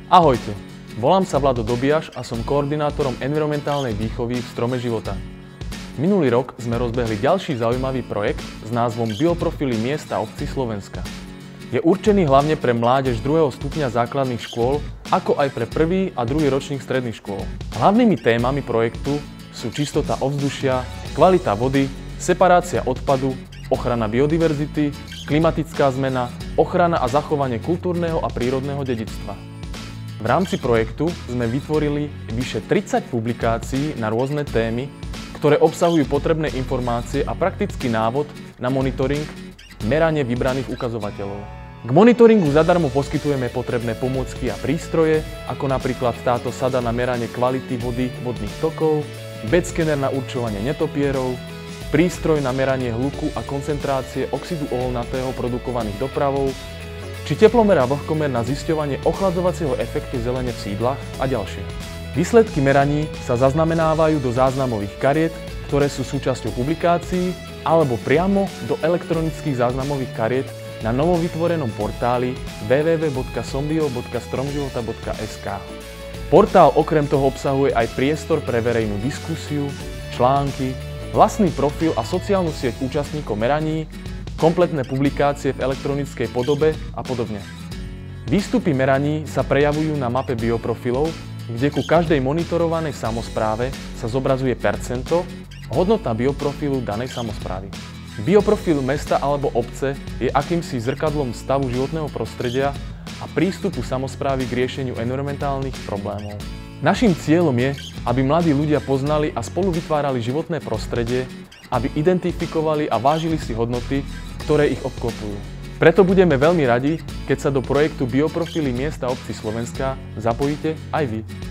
Ahojte, volám sa Vlado Dobiaš a som koordinátorom environmentálnej výchovy v Strome života. Minulý rok sme rozbehli ďalší zaujímavý projekt s názvom Bioprofily miest a obcí Slovenska. Je určený hlavne pre mládež 2. stupňa základných škôl, ako aj pre 1. a 2. ročník stredných škôl. Hlavnými témami projektu sú čistota ovzdušia, kvalita vody, separácia odpadu, ochrana biodiverzity, klimatická zmena, ochrana a zachovanie kultúrneho a prírodného dedičstva. V rámci projektu sme vytvorili vyše 30 publikácií na rôzne témy, ktoré obsahujú potrebné informácie a praktický návod na monitoring, meranie vybraných ukazovateľov. K monitoringu zadarmo poskytujeme potrebné pomôcky a prístroje, ako napríklad táto sada na meranie kvality vody vodných tokov, bedskener na určovanie netopierov, prístroj na meranie hluku a koncentrácie oxidu uholnatého produkovaných dopravou, či teplomera vlhkomer na zisťovanie ochladzovacieho efektu zelene v sídlach a ďalšie. Výsledky meraní sa zaznamenávajú do záznamových kariet, ktoré sú súčasťou publikácií, alebo priamo do elektronických záznamových kariet na novovytvorenom portáli www.sombio.stromživota.sk. Portál okrem toho obsahuje aj priestor pre verejnú diskusiu, články, vlastný profil a sociálnu sieť účastníkov meraní, kompletné publikácie v elektronickej podobe a podobne. Výstupy meraní sa prejavujú na mape bioprofilov, kde ku každej monitorovanej samospráve sa zobrazuje percento, hodnota bioprofilu danej samosprávy. Bioprofil mesta alebo obce je akýmsi zrkadlom stavu životného prostredia a prístupu samosprávy k riešeniu environmentálnych problémov. Naším cieľom je, aby mladí ľudia poznali a spolu vytvárali životné prostredie, aby identifikovali a vážili si hodnoty, ktoré ich obklopujú. Preto budeme veľmi radi, keď sa do projektu Bioprofily miest a obcí Slovenska zapojíte aj vy.